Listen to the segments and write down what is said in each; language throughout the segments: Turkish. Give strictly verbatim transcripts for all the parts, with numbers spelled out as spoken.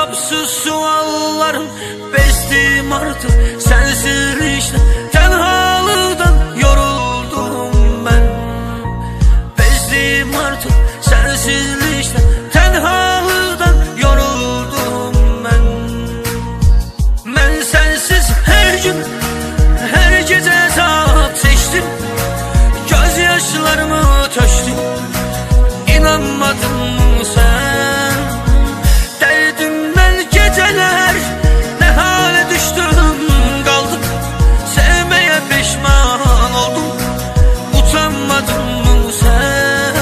cevapsız suallarım. Bezdim artık sensizlikten, tenhalıktan yoruldum ben. Bezdim artık sensizlikten, tenhalıktan yoruldum ben. Ben sensiz her gün, her gece azap çektim. Gözyaşlarımı töktüm, İnanmadın mı sen? Derdimden geceler ne hale düştüm kaldım. Sevmeye pişman oldum, utanmadın mı sen?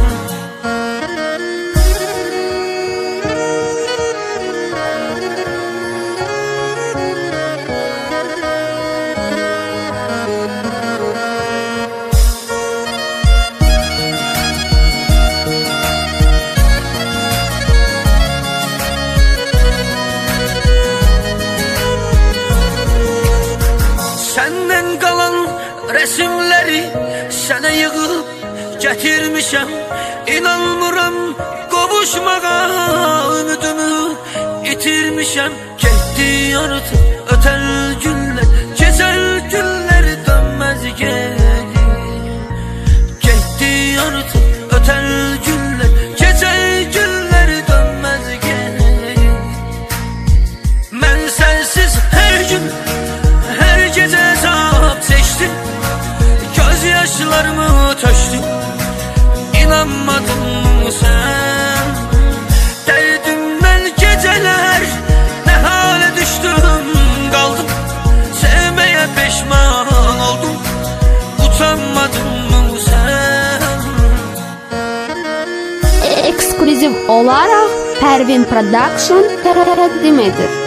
Senden kalan resimleri sana yığıp getirmişem. İnanmıram kavuşmağa, ümidimi itirmişem. Gitti artık öten günler, geçer günler dönmez geri. Gitti artık öten günler, geçer günler dönmez geri. Ben sensiz her gün, her gece azap çektim. Gözyaşlarımı töktüm, İnanmadın mı sen? Derdimden geceler ne hale düştüm kaldım. Sevmeye pişman oldum, utanmadın mı sen? Ekskluziv olarak Pervin Production təqdim edir.